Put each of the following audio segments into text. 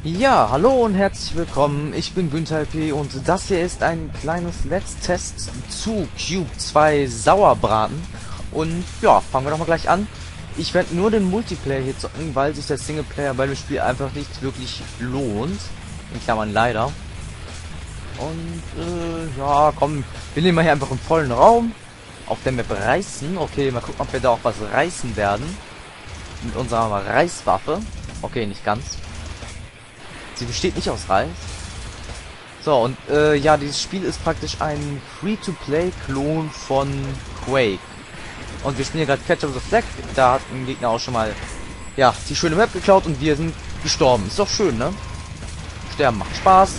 Ja, hallo und herzlich willkommen. Ich bin Günther P. und das hier ist ein kleines Let's Test zu Cube 2 Sauerbraten. Und ja, fangen wir doch mal gleich an. Ich werde nur den Multiplayer hier zocken, weil sich der Singleplayer bei dem Spiel einfach nicht wirklich lohnt. In Klammern leider. Und ja, komm, wir nehmen mal hier einfach einen vollen Raum. Auf der Map reißen. Okay, mal gucken, ob wir da auch was reißen werden. Mit unserer Reißwaffe. Okay, nicht ganz. Sie besteht nicht aus Reis. So, und ja, dieses Spiel ist praktisch ein Free-to-Play-Klon von Quake. Und wir spielen hier gerade Catch of the Flag. Da hat ein Gegner auch schon mal, ja, die schöne Map geklaut und wir sind gestorben. Ist doch schön, ne? Sterben macht Spaß.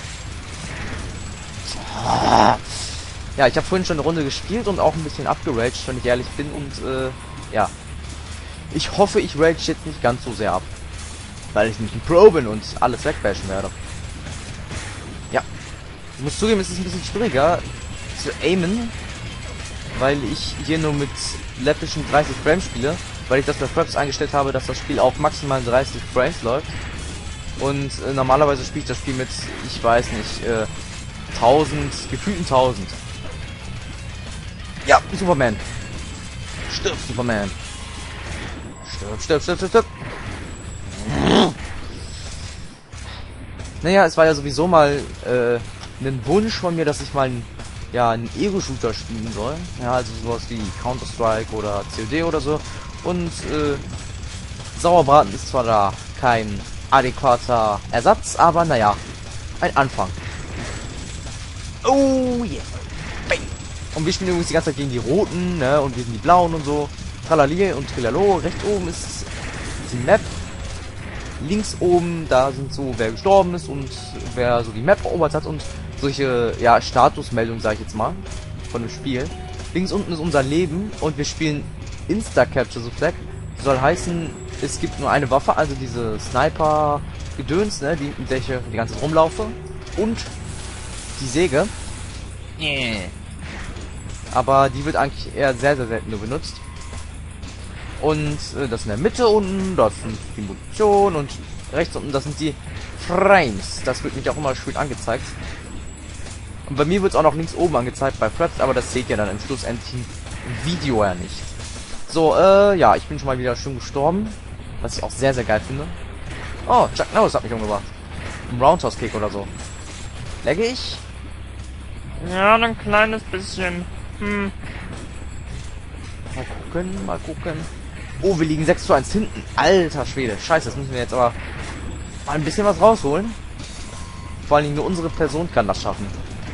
Ja, ich habe vorhin schon eine Runde gespielt und auch ein bisschen abgeraged, wenn ich ehrlich bin. Und ja, ich hoffe, ich rage jetzt nicht ganz so sehr ab. Weil ich nicht ein Pro bin und alles wegbashen werde. Ja. Ich muss zugeben, es ist ein bisschen schwieriger zu aimen. Weil ich hier nur mit läppischen 30 Frames spiele. Weil ich das bei Fraps eingestellt habe, dass das Spiel auf maximal 30 Frames läuft. Und normalerweise spiele ich das Spiel mit, ich weiß nicht, 1000, gefühlten 1000. Ja, Superman. Stirb, Superman. Stirb, stirb, stirb, stirb, stirb. Naja, es war ja sowieso mal ein Wunsch von mir, dass ich mal einen Ego-Shooter spielen soll. Ja, also sowas wie Counter-Strike oder COD oder so. Und Sauerbraten ist zwar da kein adäquater Ersatz, aber naja, ein Anfang. Oh yeah. Bang. Und wir spielen übrigens die ganze Zeit gegen die Roten, ne? Und wir sind die Blauen und so. Tralali und Trilalo. Rechts oben ist die Map. Links oben, da sind so, wer gestorben ist und wer so die Map erobert hat und solche, ja, Statusmeldungen, sag ich jetzt mal, von dem Spiel. Links unten ist unser Leben und wir spielen Insta-Capture the Flag. Soll heißen, es gibt nur eine Waffe, also diese Sniper-Gedöns, ne, mit der ich die ganze Zeit rumlaufe. Und die Säge. Aber die wird eigentlich eher sehr, sehr selten nur benutzt. Und das in der Mitte unten, das sind die Munition und rechts unten, das sind die Frames. Das wird mich auch immer schön angezeigt. Und bei mir wird es auch noch links oben angezeigt bei Fraps, aber das seht ihr dann im schlussendlichen Video ja nicht. So, ja, ich bin schon mal wieder schön gestorben, was ich auch sehr, sehr geil finde. Oh, Chuck Norris hat mich umgebracht. Ein Roundhouse-Kick oder so. Legge ich? Ja, ein kleines bisschen. Mal gucken, mal gucken. Oh, wir liegen 6:1 hinten. Alter Schwede. Scheiße, das müssen wir jetzt aber mal ein bisschen was rausholen. Vor allen Dingen nur unsere Person kann das schaffen.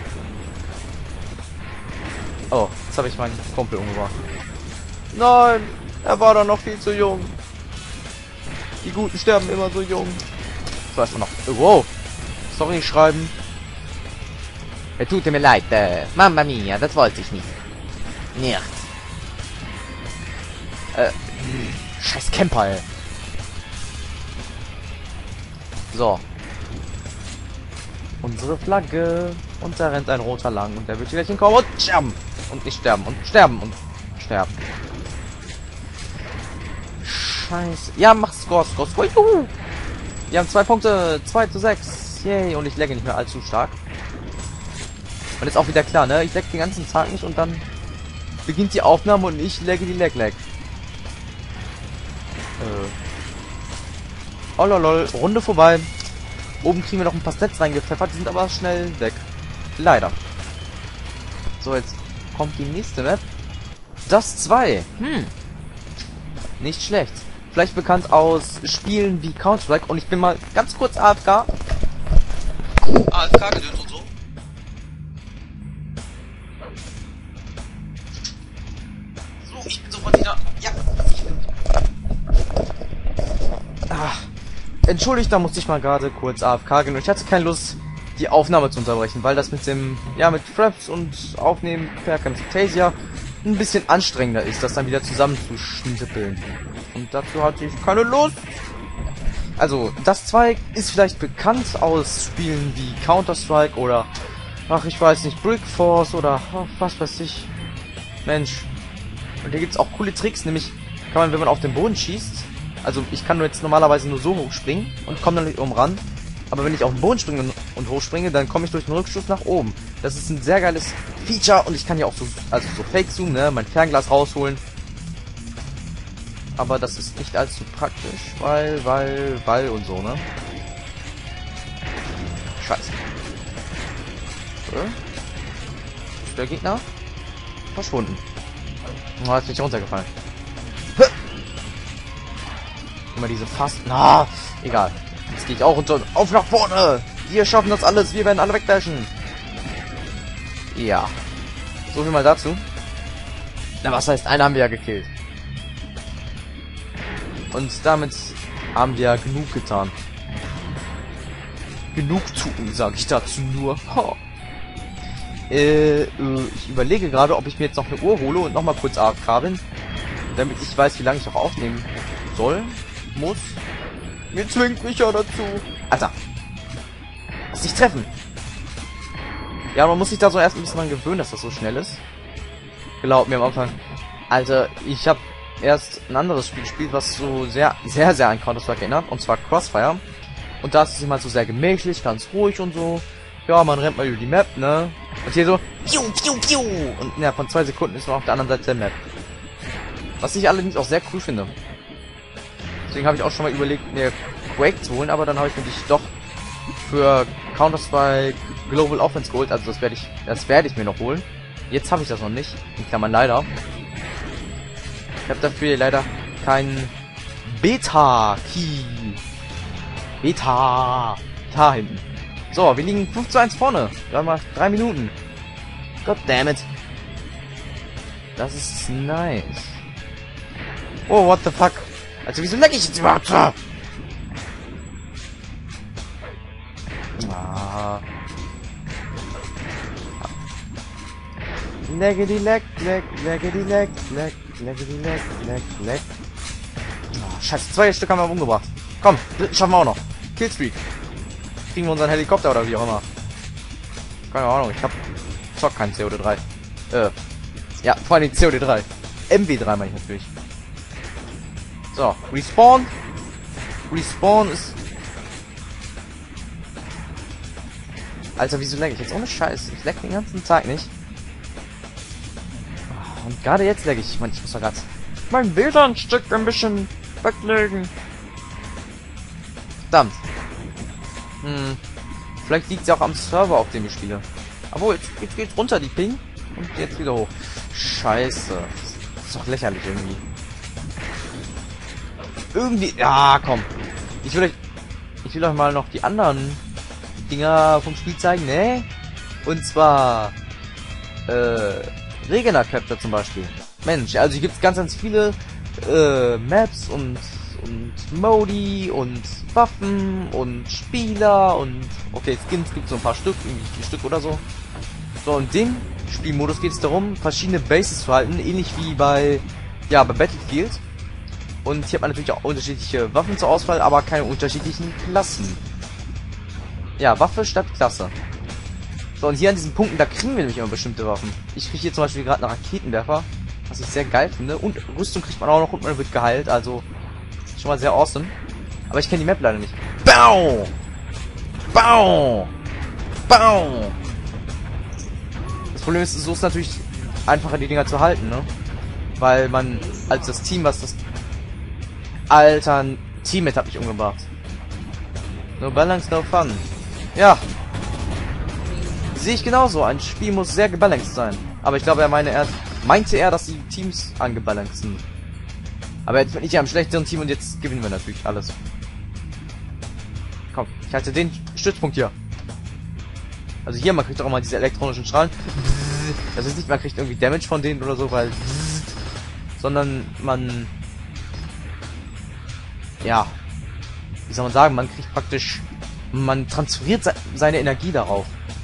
Oh, jetzt habe ich meinen Kumpel umgebracht. Nein, er war doch noch viel zu jung. Die Guten sterben immer so jung. So, erstmal noch. Wow. Sorry schreiben. Tut mir leid. Mamma mia, das wollte ich nicht. Nicht. Scheiß Camper, ey. So. Unsere Flagge. Und da rennt ein roter lang. Und der wird gleich hinkommen und sterben. Und nicht sterben. Und sterben. Und sterben. Scheiße. Ja, mach Score. Juhu. Wir haben 2 Punkte. 2:6. Yay. Und ich lagge nicht mehr allzu stark. Und ist auch wieder klar, ne? Ich lag den ganzen Tag nicht und dann beginnt die Aufnahme und ich lagge die Lag. Oh lol, Runde vorbei. Oben kriegen wir noch ein paar Stats reingepfeffert, die sind aber schnell weg. Leider. So, jetzt kommt die nächste Map. Das 2. Nicht schlecht. Vielleicht bekannt aus Spielen wie Counter-Strike und ich bin mal ganz kurz AFK. AFK gedöns und so. So, ich bin sofort wieder. Ja. Entschuldigt, da musste ich mal gerade kurz AFK gehen und ich hatte keine Lust, die Aufnahme zu unterbrechen, weil das mit dem, ja, mit Fraps und Aufnehmen per Camtasia ein bisschen anstrengender ist, das dann wieder zusammenzuschnippeln. Und dazu hatte ich keine Lust. Also, das 2 ist vielleicht bekannt aus Spielen wie Counter-Strike oder, ach, ich weiß nicht, Brick Force oder, ach, was weiß ich. Mensch. Und hier gibt's auch coole Tricks, nämlich kann man, wenn man auf den Boden schießt, also ich kann nur jetzt normalerweise nur so hoch springen und komme dann nicht oben ran, Aber wenn ich auf den Boden springe und hochspringe, dann komme ich durch den Rückstoß nach oben. Das ist ein sehr geiles Feature und ich kann ja auch so Fake Zoom, ne, mein Fernglas rausholen. Aber das ist nicht allzu praktisch, weil und so, ne? Scheiße. So. Ist der Gegner verschwunden. Oh, jetzt bin ich runtergefallen. Immer diese Fast... Na, egal. Jetzt gehe ich auch runter. Auf nach vorne! Wir schaffen das alles. Wir werden alle wegdashen. Ja. So viel mal dazu. Na, was heißt, einen haben wir ja gekillt. Und damit haben wir genug getan. Genug tun, sage ich dazu nur. Ich überlege gerade, ob ich mir jetzt noch eine Uhr hole und nochmal kurz AFK bin. Damit ich weiß, wie lange ich noch aufnehmen soll. Muss. Mir zwingt mich ja dazu. Alter. Lass dich treffen. Ja, man muss sich da so erst ein bisschen dran gewöhnen, dass das so schnell ist. Glaub mir am Anfang. Alter, ich habe erst ein anderes Spiel gespielt, was so sehr an Counter-Strike erinnert. Und zwar Crossfire. Und da ist es immer so sehr gemächlich, ganz ruhig und so. Ja, man rennt mal über die Map, ne? Und hier so, piu, piu, piu. Und ja, von 2 Sekunden ist man auf der anderen Seite der Map. Was ich allerdings auch sehr cool finde. Deswegen habe ich auch schon mal überlegt, mir Quake zu holen, aber dann habe ich mich doch für Counter-Strike Global Offense geholt. Also das werde ich mir noch holen. Jetzt habe ich das noch nicht. In Klammern leider. Ich habe dafür leider keinen Beta-Key. Beta. Da hinten. So, wir liegen 5:1 vorne. Gerade mal 3 Minuten. God damn it. Das ist nice. Oh, what the fuck? Also, wieso lecke ich jetzt überhaupt? Ah. Leggedy leck, leck, leggedy leck, leck, leggedy leck, leck, leck. Oh, scheiße, 2 Stück haben wir umgebracht. Komm, schaffen wir auch noch. Killstreak. Kriegen wir unseren Helikopter oder wie auch immer. Keine Ahnung, ich zock kein COD3. Ja, vor allem COD3. MW3 meine ich natürlich. So, Respawn. Respawn ist... Alter, wieso lag ich jetzt? Ohne Scheiß. Ich lag den ganzen Tag nicht. Und gerade jetzt lag ich. Ich meine, ich muss doch gerade Mein WLAN-Stick ein bisschen weglegen. Verdammt. Vielleicht liegt es ja auch am Server, auf dem ich spiele. Aber jetzt geht's runter, die Ping. Und jetzt wieder hoch. Scheiße. Das ist doch lächerlich irgendwie. Ja, komm. Ich will euch mal noch die anderen Dinger vom Spiel zeigen, ne? Und zwar Regena Capture zum Beispiel. Mensch, also hier gibt's ganz viele Maps und Modi und Waffen und Spieler und okay, Skins gibt so ein paar Stück, irgendwie 4 Stück oder so. So, und in dem Spielmodus geht es darum, verschiedene Bases zu halten, ähnlich wie bei Battlefield. Und hier hat man natürlich auch unterschiedliche Waffen zur Auswahl, aber keine unterschiedlichen Klassen. Ja, Waffe statt Klasse. So, und hier an diesen Punkten, da kriegen wir nämlich immer bestimmte Waffen. Ich kriege hier zum Beispiel gerade einen Raketenwerfer, was ich sehr geil finde. Und Rüstung kriegt man auch noch und man wird geheilt, also schon mal sehr awesome. Aber ich kenne die Map leider nicht. Bau! Bau! Bau! Das Problem ist, so ist natürlich einfacher, die Dinger zu halten, ne? Weil man als das Team, was das... Alter, ein Teammate hat mich umgebracht. No balance, no fun. Ja. Sehe ich genauso. Ein Spiel muss sehr gebalanced sein. Aber ich glaube, meinte er, dass die Teams angebalanced sind. Aber jetzt bin ich ja am schlechteren Team und jetzt gewinnen wir natürlich alles. Komm, ich halte den Stützpunkt hier. Also hier, man kriegt auch immer diese elektronischen Strahlen. Das ist nicht, man kriegt irgendwie Damage von denen oder so, weil... Sondern man... Ja. Wie soll man sagen, man kriegt praktisch... Man transferiert seine Energie darauf.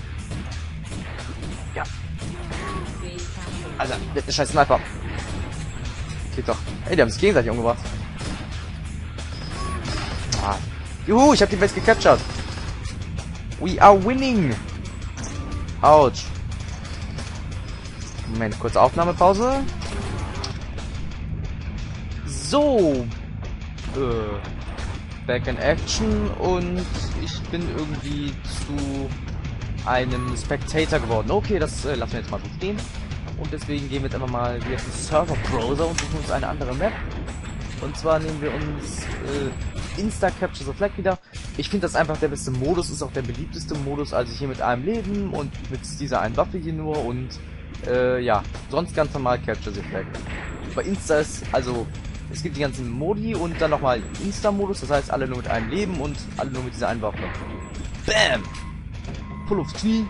Ja. Alter, der scheiß Sniper. Geht doch. Ey, die haben sich gegenseitig umgebracht. Ah. Juhu, ich hab die Base gecaptured. We are winning. Autsch. Moment, kurze Aufnahmepause. So. Back in Action und ich bin irgendwie zu einem Spectator geworden. Okay, das lassen wir jetzt mal so stehen. Und deswegen gehen wir jetzt einfach mal wieder zum Server-Browser und suchen uns eine andere Map. Und zwar nehmen wir uns Insta Capture the Flag wieder. Ich finde das einfach der beste Modus, ist auch der beliebteste Modus, also hier mit einem Leben und mit dieser einen Waffe hier nur und ja, sonst ganz normal Capture the Flag. Bei Insta ist, also, es gibt die ganzen Modi und dann nochmal Insta-Modus, das heißt alle nur mit einem Leben und alle nur mit dieser einen Waffe. Bam! Pull aufs Knie.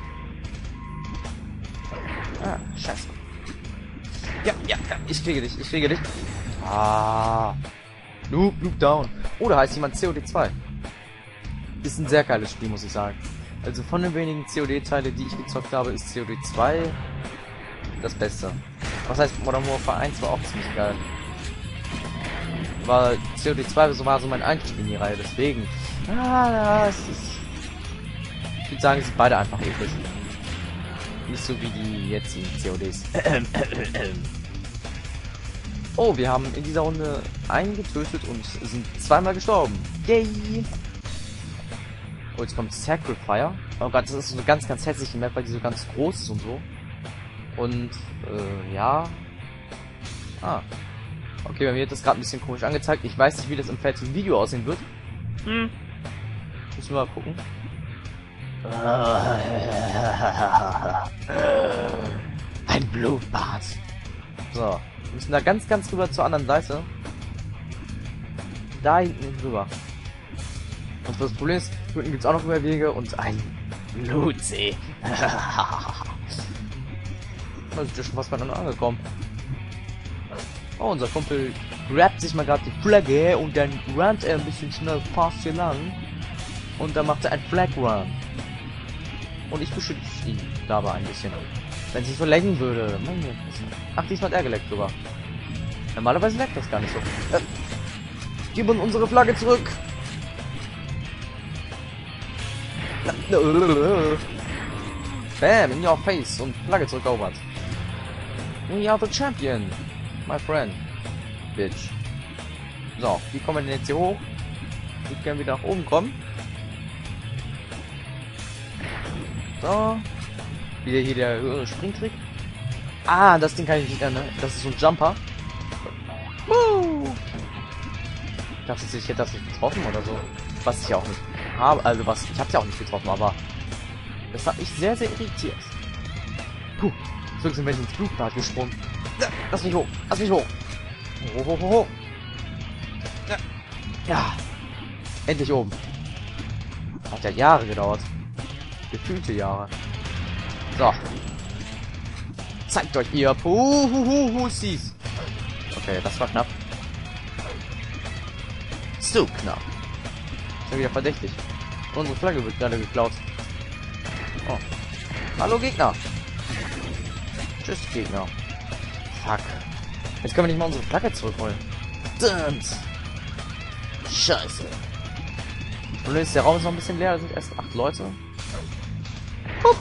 Ah, scheiße. Ja, ich kriege dich. Ah. Noob down. Oh, da heißt jemand COD2. Ist ein sehr geiles Spiel, muss ich sagen. Also von den wenigen COD-Teile, die ich gezockt habe, ist COD2 das Beste. Was heißt, Modern Warfare 1 war auch ziemlich geil. Weil COD2 war so mein Einstieg in die Reihe, deswegen. Es ist... Ich würde sagen, sie sind beide einfach episch. Nicht so wie die jetzigen CODs. Oh, wir haben in dieser Runde einen getötet und sind zweimal gestorben. Yay! Oh, jetzt kommt Sacrifier. Oh Gott, das ist so eine ganz hässliche Map, weil die so ganz groß ist und so. Und, ja. Ah. Okay, bei mir wird das gerade ein bisschen komisch angezeigt. Ich weiß nicht, wie das im fertigen Video aussehen wird. Müssen wir mal gucken. Ein Blutbad. So. Wir müssen da ganz rüber zur anderen Seite. Da hinten rüber. Und das Problem ist, hinten gibt es auch noch Überwege und ein Blutsee. Da sind ja schon fast mal angekommen. Oh, unser Kumpel grabt sich mal gerade die Flagge und dann runnt er ein bisschen schnell fast hier lang. Und dann macht er ein Flag Run. Und ich beschütze ihn dabei ein bisschen. Wenn sich so lenken würde. Ach, diesmal hat er geleckt sogar. Normalerweise leckt das gar nicht so. Gib uns unsere Flagge zurück. Bam, in your face. Und Flagge zurückerobert. We are the champion. My friend. Bitch. So, wie kommen wir denn jetzt hier hoch? Ich würde gerne wieder nach oben kommen. So. Wieder hier der Springtrick. Ah, das Ding kann ich nicht ändern. Das ist so ein Jumper. Woo! Ich dachte, ich hätte das nicht getroffen oder so. Was ich ja auch nicht habe. Also was, ich habe ja auch nicht getroffen, aber das hat mich sehr irritiert. Puh. So sind wir ins Blutbad gesprungen. Lass mich hoch. Hoch. Ja. Endlich oben. Hat ja Jahre gedauert. Gefühlte Jahre. So. Zeigt euch ihr Pussies. Okay, das war knapp. Zu knapp. Schon wieder verdächtig. Unsere Flagge wird gerade geklaut. Oh. Hallo Gegner. Tschüss Gegner. Fuck. Jetzt können wir nicht mal unsere Flagge zurückholen. Verdammt. Scheiße. Und ist der Raum ist noch ein bisschen leer, da sind erst 8 Leute. Hup.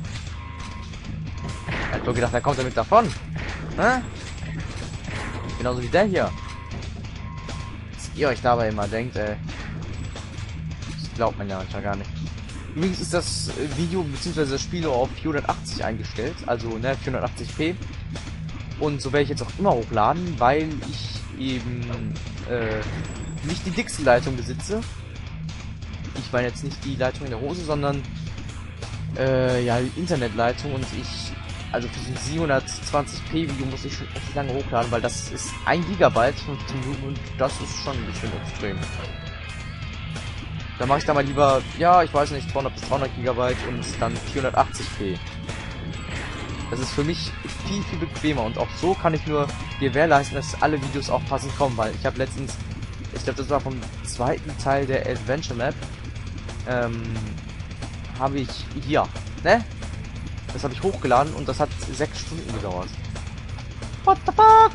Ich hab nur gedacht, wer kommt damit davon? Hä? Genauso wie der hier. Was ihr euch dabei immer denkt, ey. Das glaubt man ja manchmal gar nicht. Übrigens ist das Video bzw. das Spiel auf 480 eingestellt, also ne, 480p. Und so werde ich jetzt auch immer hochladen, weil ich eben nicht die dickste Leitung besitze. Ich meine jetzt nicht die Leitung in der Hose, sondern ja, die Internetleitung, und ich, also für so ein 720p Video muss ich schon echt lange hochladen, weil das ist 1 Gigabyte 15 Minuten und das ist schon ein bisschen extrem. Da mache ich da mal lieber, ja, ich weiß nicht, 200 bis 300 Gigabyte und dann 480p. Das ist für mich viel bequemer und auch so kann ich nur gewährleisten, dass alle Videos auch passend kommen, weil ich habe letztens, ich glaube, das war vom zweiten Teil der Adventure Map, habe ich hier, ne? Das habe ich hochgeladen und das hat 6 Stunden gedauert. What the fuck?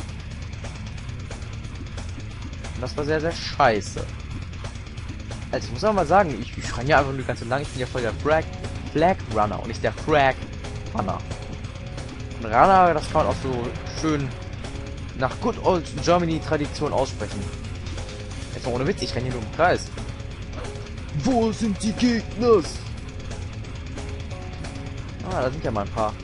Und das war sehr scheiße. Also ich muss auch mal sagen, ich renne ja einfach nur ganz so lang, ich bin ja voll der Flag Runner und nicht der Frag Runner. Und Runner, das kann man auch so schön nach Good Old Germany Tradition aussprechen. Jetzt mal ohne Witz, ich renne hier nur im Kreis. Wo sind die Gegner? Ah, da sind ja mal ein paar.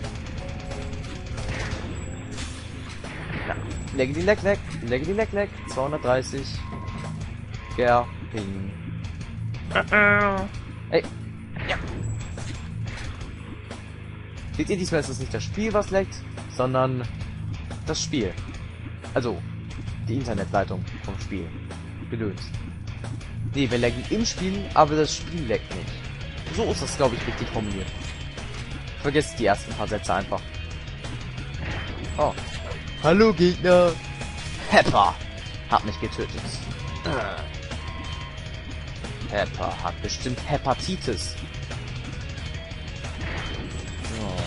Ja. Legge die Leck, legge die Leck. 230. Gerping. Ey. Ja. Seht ihr, diesmal ist es nicht das Spiel, was leckt, sondern das Spiel. Also, die Internetleitung vom Spiel. Gelöst. Nee, wir lecken im Spiel, aber das Spiel leckt nicht. So ist das, glaube ich, richtig formuliert. Vergesst die ersten paar Sätze einfach. Oh. Hallo Gegner. Pepper hat mich getötet. Pepper hat bestimmt Hepatitis. Oh.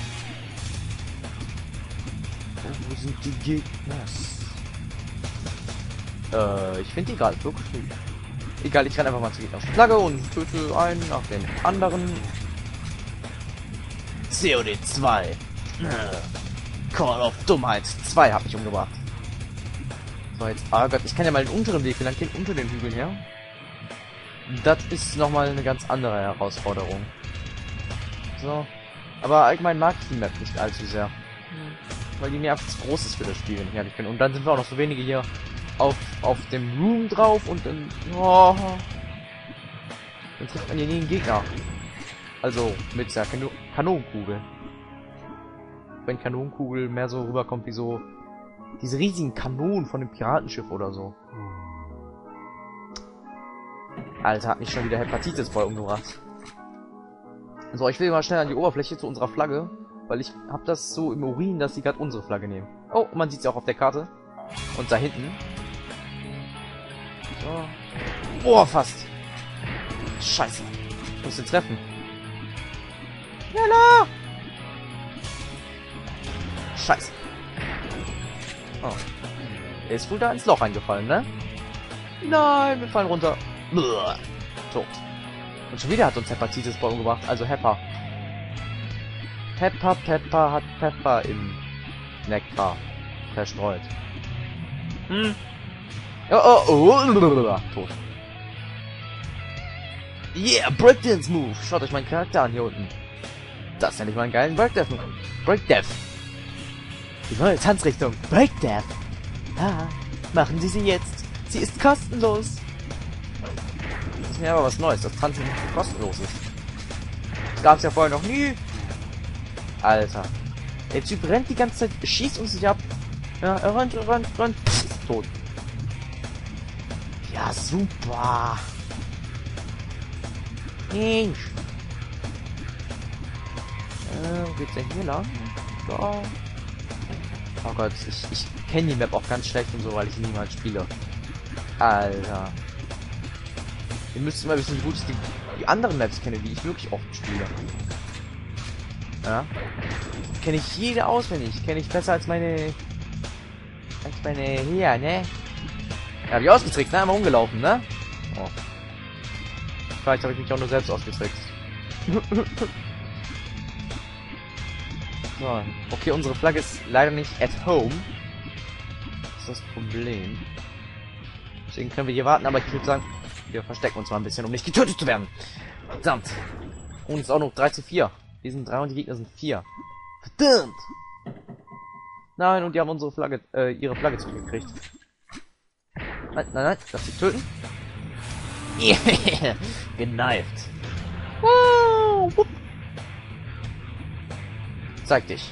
Wo sind die Gegner? Ich finde die gerade wirklich nicht. Egal, ich renne einfach mal zur Gegnerflagge und töte einen nach dem anderen. COD 2. Call of Dummheit 2 hat mich umgebracht. So, jetzt, oh Gott, ich kann ja mal den unteren Weg lang gehen, unter den Hügeln her. Das ist nochmal eine ganz andere Herausforderung. So. Aber allgemein mag ich die Map nicht allzu sehr. Weil die mir einfach zu groß ist für das Spiel, wenn ich ehrlich bin. Und dann sind wir auch noch so wenige hier auf dem Room drauf und dann... Oh, dann trifft man hier nie einen Gegner. Also mit der Kanonenkugel. Wenn Kanonenkugel mehr so rüberkommt wie so diese riesigen Kanonen von dem Piratenschiff oder so. Alter, hat mich schon wieder Hepatitis voll umgebracht. So, ich will mal schnell an die Oberfläche zu unserer Flagge, weil ich hab das so im Urin, dass sie gerade unsere Flagge nehmen. Oh, man sieht sie auch auf der Karte. Und da hinten. So. Oh, fast. Scheiße. Ich muss den treffen. Schneller! Scheiße. Oh. Er ist wohl da ins Loch eingefallen, ne? Nein, wir fallen runter. Blah. Tot. Und schon wieder hat uns Hepatitis bei umgebracht, also Hepper. Pepper hat Pepper im Nektar verstreut. Oh. Tot. Yeah, Breakdance Move. Schaut euch meinen Charakter an hier unten. Das nenne ich mal einen geilen Breakdance Move. Breakdance. Die neue Tanzrichtung. Breakdance. Ah, machen Sie sie jetzt. Sie ist kostenlos. Das ist mir aber was Neues, dass Tanzen kostenlos ist. Das gab es ja vorher noch nie. Alter. Der Typ rennt die ganze Zeit, schießt uns nicht ab. Ja, er rennt. Pff, tot. Ja, super. Mensch. Wo geht's denn hier lang? Da. Oh Gott, ich kenne die Map auch ganz schlecht und so, weil ich niemals spiele. Alter. Ihr müsst immer wissen, wie gut ich die anderen Maps kenne, die ich wirklich oft spiele. Ja. Kenne ich jede auswendig. Kenne ich besser als meine... hier, ne? Ja, hab ich ausgetrickst, ne? Einmal umgelaufen, ne? Oh. Vielleicht habe ich mich auch nur selbst ausgetrickst. So. Okay, unsere Flagge ist leider nicht at home. Das ist das Problem. Deswegen können wir hier warten, aber ich würde sagen, wir verstecken uns mal ein bisschen, um nicht getötet zu werden. Verdammt. Und es ist auch noch 3:4. Wir sind 3 und die Gegner sind 4. Verdammt! Nein, und die haben unsere Flagge, ihre Flagge zurückgekriegt. Nein, darf sie töten? Yeah, geneift. Wow, Zeig dich,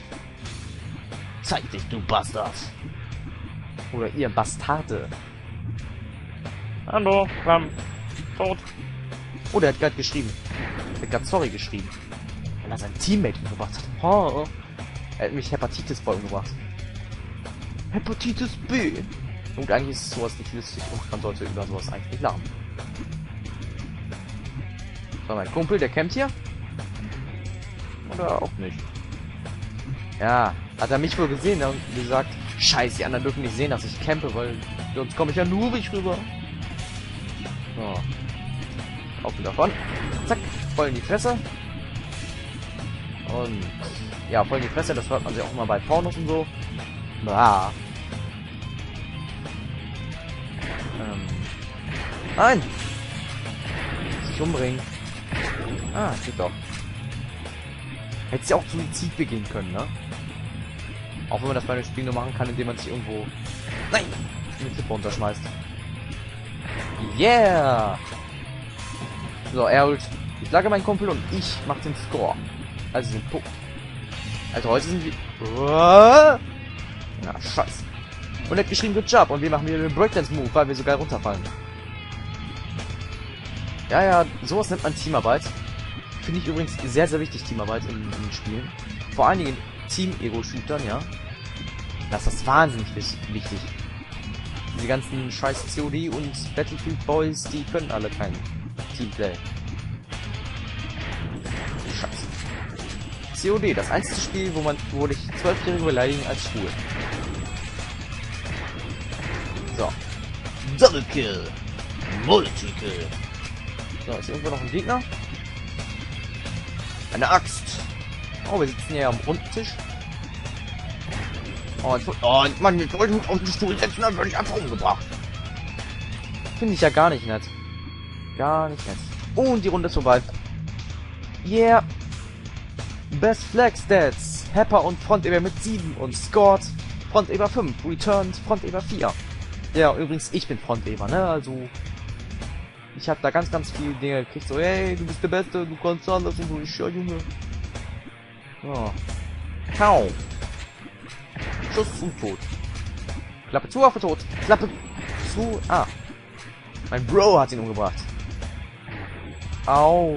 du Bastard. Oder ihr Bastarde. Hallo, tot. Oh, der hat gerade geschrieben. Der hat gerade sorry geschrieben. Weil er sein Teammate umgebracht hat. Oh. Er hat mich Hepatitis voll umgebracht. Hepatitis B. Und eigentlich ist sowas nicht lustig und man sollte über sowas eigentlich nicht lachen. So, mein Kumpel, der campt hier. Oder auch nicht. Ja, hat er mich wohl gesehen und gesagt, scheiße, die anderen dürfen nicht sehen, dass ich campe, weil sonst komme ich ja nur rüber. So. Auf und davon. Zack, voll in die Fresse. Und ja, voll in die Fresse, das hört man sich auch immer bei Pornos und so. Nein! Sich umbringen. Ah, geht doch. Hätte sie auch Suizid begehen können, ne? Auch wenn man das bei dem Spiel nur machen kann, indem man sich irgendwo... Nein! Eine Klippe runterschmeißt. Yeah! So, er holt die Flagge, mein Kumpel, und ich mach den Score. Also den Punkt. Also heute sind wir... Na, scheiße. Und er hat geschrieben, good job. Und wir machen wieder den Breakdance-Move, weil wir sogar runterfallen. Ja, sowas nennt man Teamarbeit. Finde ich übrigens sehr, sehr wichtig, Teamarbeit in Spielen. Vor allen Dingen in Team-Ego-Shootern, ja. Das ist wahnsinnig wichtig. Diese ganzen scheiß COD und Battlefield Boys, die können alle kein Teamplay. Scheiße. COD, das einzige Spiel, wo dich 12-Jährige beleidigen als schwul. So. Double Kill. Multi-Kill. So, ist irgendwo noch ein Gegner? Eine Axt. Oh, wir sitzen hier am runden Tisch. Oh, Mann, jetzt wollte ich mich auf den Stuhl setzen, dann werde ich einfach umgebracht. Finde ich ja gar nicht nett. Gar nicht nett. Und die Runde ist vorbei. Yeah. Best Flag Stats. Hepper und Fronteber mit 7 und Scored Fronteber 5. Returned Fronteber 4. Ja, übrigens, ich bin Fronteber, ne? Also, ich habe da ganz, ganz viele Dinge gekriegt. So, hey, du bist der Beste, du kannst anders und so. Ich ja, Junge. So. Kau. Schuss und tot. Klappe zu, Waffe tot. Klappe zu. Ah. Mein Bro hat ihn umgebracht. Au.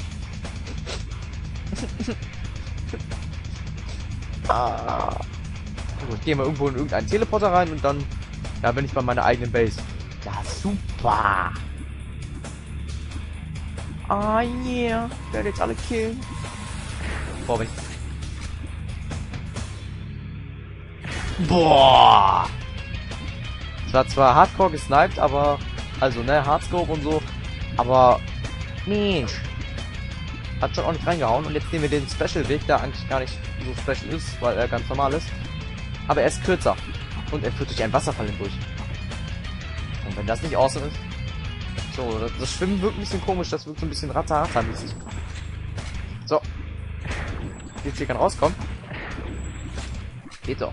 Ah. So, ich gehe mal irgendwo in irgendeinen Teleporter rein und dann... Da bin ich bei meiner eigenen Base. Ja, super. Ah, yeah. Ich werde jetzt alle killen. Boah, Boah. Es war zwar hardcore gesniped, aber... Also, ne, Hardscope und so. Aber... Mensch. Hat schon auch nicht reingehauen. Und jetzt nehmen wir den Special-Weg, der eigentlich gar nicht so special ist, weil er ganz normal ist. Aber er ist kürzer. Und er führt durch einen Wasserfall hindurch. Und wenn das nicht awesome ist... So, das Schwimmen wirkt ein bisschen komisch. Das wirkt so ein bisschen Ratter-mäßig. So. Jetzt hier kann rauskommen. Geht doch.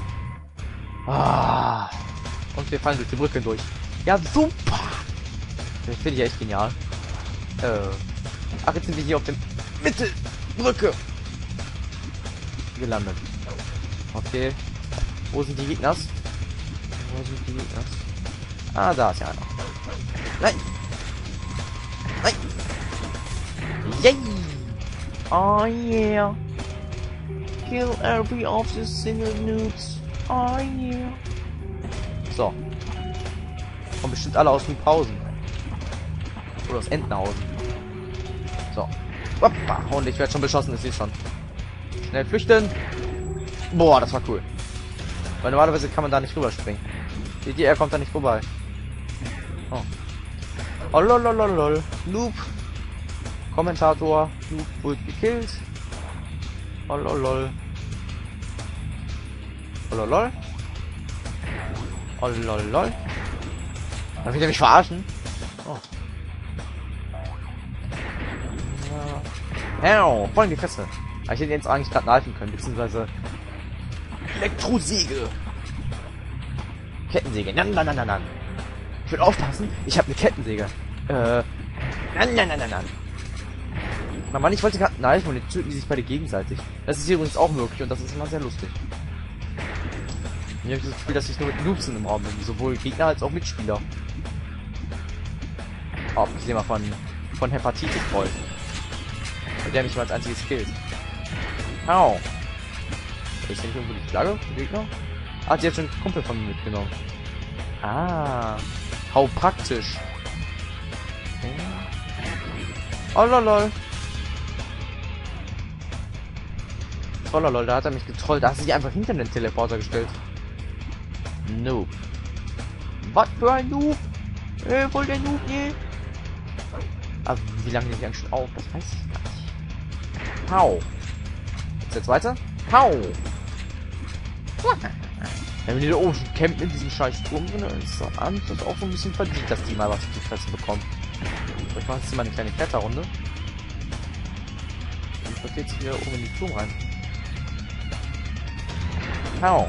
Ah. Und wir fallen durch die Brücke hindurch. Ja, super. Das finde ich ja echt genial. Ach, jetzt sind wir hier auf der Mittelbrücke gelandet. Okay. Wo sind die Gegner? Wo sind die Gegner? Ah, da ist ja einer. Nein! Nein! Yay! Oh yeah! Kill every of the single nudes. Oh yeah! So. Kommen bestimmt alle aus den Pausen. Oder aus Entenhausen. So. Hoppa. Und ich werde schon beschossen, das seht schon. Schnell flüchten. Boah, das war cool. Weil normalerweise kann man da nicht rüberspringen. Seht ihr, er kommt da nicht vorbei. Oh. Oh lolololol. Noob. Kommentator. Noob wurde gekillt. Oh lolol. Oh lolol. Oh lolol. Darf ich mich verarschen? Oh. Ja. Voll in die Fresse. Aber ich hätte jetzt eigentlich gerade kneifen können, beziehungsweise Elektrosäge. Kettensäge. Nein. Ich will aufpassen. Ich habe eine Kettensäge. Nein. Mann, ich wollte gerade kneifen und jetzt töten die sich beide gegenseitig. Das ist hier übrigens auch möglich und das ist immer sehr lustig. Ich habe das Gefühl, dass ich nur mit Noobs im Raum bin. Sowohl Gegner als auch Mitspieler. Abgesehen mal von Hepatitis Boy. Der mich mal als einziges killt. Au. Ist hier nicht irgendwo die Flagge? Der Gegner? Ah, die hat schon einen Kumpel von mir mitgenommen. Ah. How praktisch. Oh lolol. Oh lolol, da hat er mich getrollt. Da hast du dich einfach hinter den Teleporter gestellt. Noob. Was für ein Noob? Voll der Noob, ne? Aber wie lange nehme ich eigentlich schon auf? Das weiß ich gar nicht. Hau. Jetzt weiter? Hau. Ja, wenn die da oben schon campen in diesem scheiß Turm drin, dann ist das auch so ein bisschen verdient, dass die mal was zu fressen bekommen. Ich mache jetzt mal eine kleine Kletterrunde. Ich würde jetzt hier oben in den Turm rein. Hau.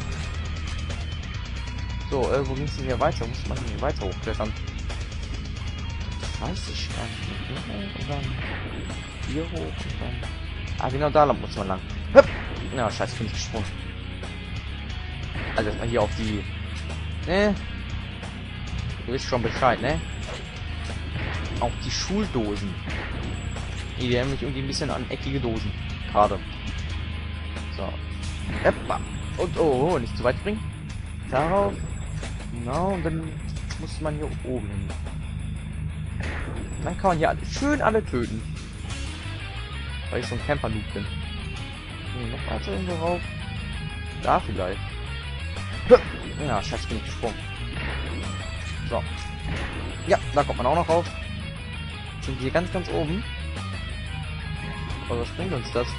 So, wo ging es denn hier weiter? Muss man hier weiter hochklettern? Weiß ich gar nicht. Und dann hier hoch und dann... Ah, genau da lang muss man lang. Hüpp! Na, scheiße, bin ich gesprungen. Also erstmal hier auf die... Ne? Du wisst schon Bescheid, ne? Auf die Schuldosen. Die haben mich irgendwie ein bisschen an eckige Dosen. Gerade. So. Eppa. Und oh, nicht zu weit springen. Darauf. Genau, und dann muss man hier oben hin. Dann kann man hier schön alle töten. Weil ich so ein Camper-Noob bin. Noch weiter irgendwo rauf. Da vielleicht. Ja, scheiße, bin ich gesprungen. So. Ja, da kommt man auch noch rauf. Sind wir hier ganz, ganz oben. Aber was bringt uns das?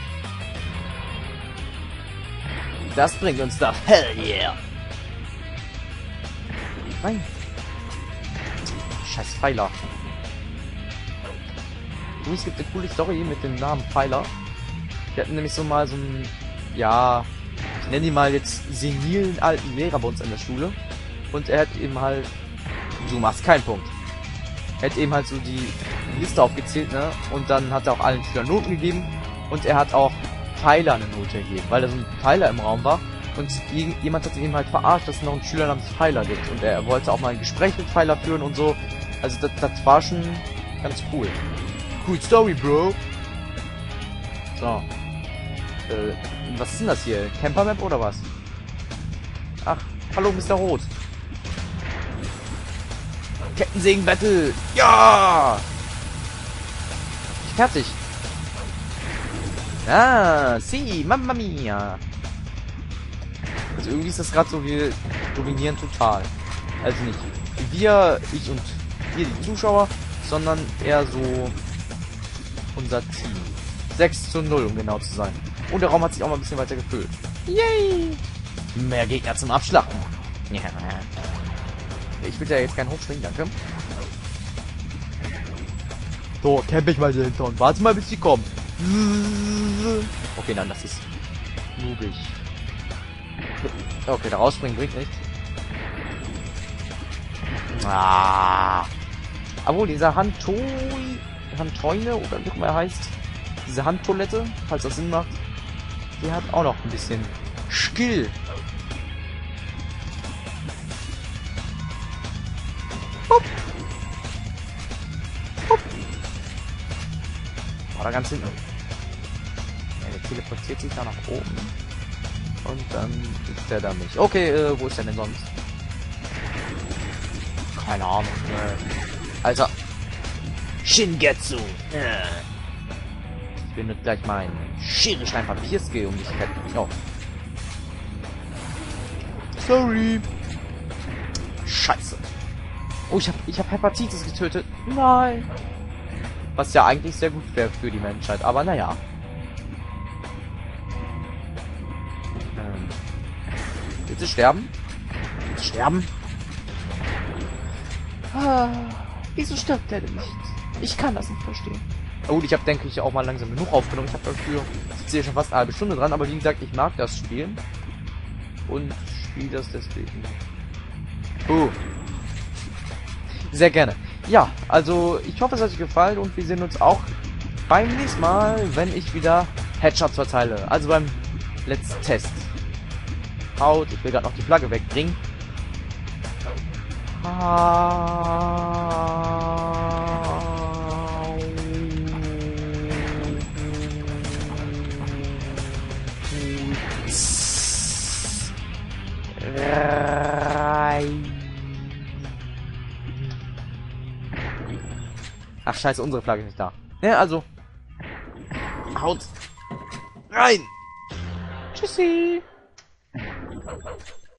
Das bringt uns das. Hell yeah! Nein. Scheiß Pfeiler. Es gibt eine coole Story mit dem Namen Pfeiler. Wir hatten nämlich so mal so einen, ja, ich nenne ihn mal jetzt senilen alten Lehrer bei uns an der Schule. Und er hat eben halt, du machst keinen Punkt. Er hat eben halt so die Liste aufgezählt, ne? Und dann hat er auch allen Schülern Noten gegeben. Und er hat auch Pfeiler eine Note gegeben, weil da so ein Pfeiler im Raum war. Und jemand hat ihn halt verarscht, dass es noch einen Schüler namens Pfeiler gibt. Und er wollte auch mal ein Gespräch mit Pfeiler führen und so. Also das war schon ganz cool. Cool Story, Bro. So. Was ist denn das hier? Camper-Map oder was? Ach, hallo Mr. Rot. Kettensägen-Battle. Ja! Fertig. Ah, si, mamma mia. Also irgendwie ist das gerade so, wir dominieren total. Also nicht wir, ich und ihr, die Zuschauer, sondern eher so unser Team. 6:0, um genau zu sein. Und der Raum hat sich auch mal ein bisschen weiter gefüllt. Yay! Mehr Gegner zum Abschlachten. Ja. Ich will ja jetzt keinen hochspringen, danke. So, camp ich mal dahinter und warte mal, bis die kommen. Okay, nein, das ist noobig. Okay, da rausspringen bringt nichts. Ah. Obwohl, dieser Handtoine, oder wie auch immer er heißt, diese Handtoilette, falls das Sinn macht, die hat auch noch ein bisschen Skill. Hopp. Hopp. War da ganz hinten. Ja, der teleportiert sich da nach oben. Und dann ist der da nicht. Okay, wo ist der denn sonst? Keine Ahnung. Alter. Shingetsu. Ich benutze gleich meinen Schere, Stein, Papier Skill, um dich zu retten. Oh. Sorry. Scheiße. Oh, ich hab Hepatitis getötet. Nein. Was ja eigentlich sehr gut wäre für die Menschheit, aber naja. Willst du sterben? Willst du sterben? Ah, wieso stirbt der denn nicht? Ich kann das nicht verstehen. Oh, ich habe, denke ich, auch mal langsam genug aufgenommen. Ich habe dafür, ich sitze hier schon fast eine halbe Stunde dran, aber wie gesagt, ich mag das Spielen. Und spiele das deswegen. Sehr gerne. Ja, also ich hoffe, es hat euch gefallen und wir sehen uns auch beim nächsten Mal, wenn ich wieder Headshots verteile. Also beim Let's Test. Haut, ich will gerade noch die Flagge wegbringen. Ach scheiße, unsere Flagge ist nicht da. Ja, also. Haut rein! Tschüssi!